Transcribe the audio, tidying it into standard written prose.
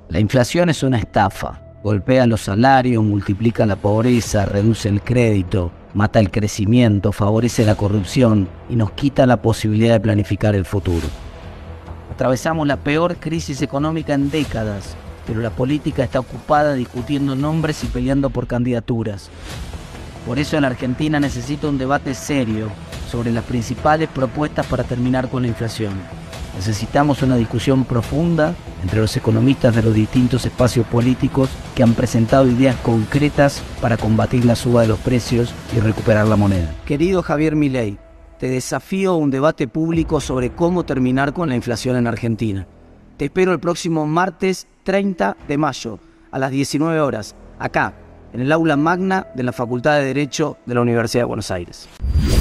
La inflación es una estafa. Golpea los salarios, multiplica la pobreza, reduce el crédito, mata el crecimiento, favorece la corrupción y nos quita la posibilidad de planificar el futuro. Atravesamos la peor crisis económica en décadas, pero la política está ocupada discutiendo nombres y peleando por candidaturas. Por eso la Argentina necesita un debate serio sobre las principales propuestas para terminar con la inflación. Necesitamos una discusión profunda entre los economistas de los distintos espacios políticos que han presentado ideas concretas para combatir la suba de los precios y recuperar la moneda. Querido Javier Milei, te desafío a un debate público sobre cómo terminar con la inflación en Argentina. Te espero el próximo martes 30 de mayo a las 19 horas, acá, en el aula magna de la Facultad de Derecho de la Universidad de Buenos Aires.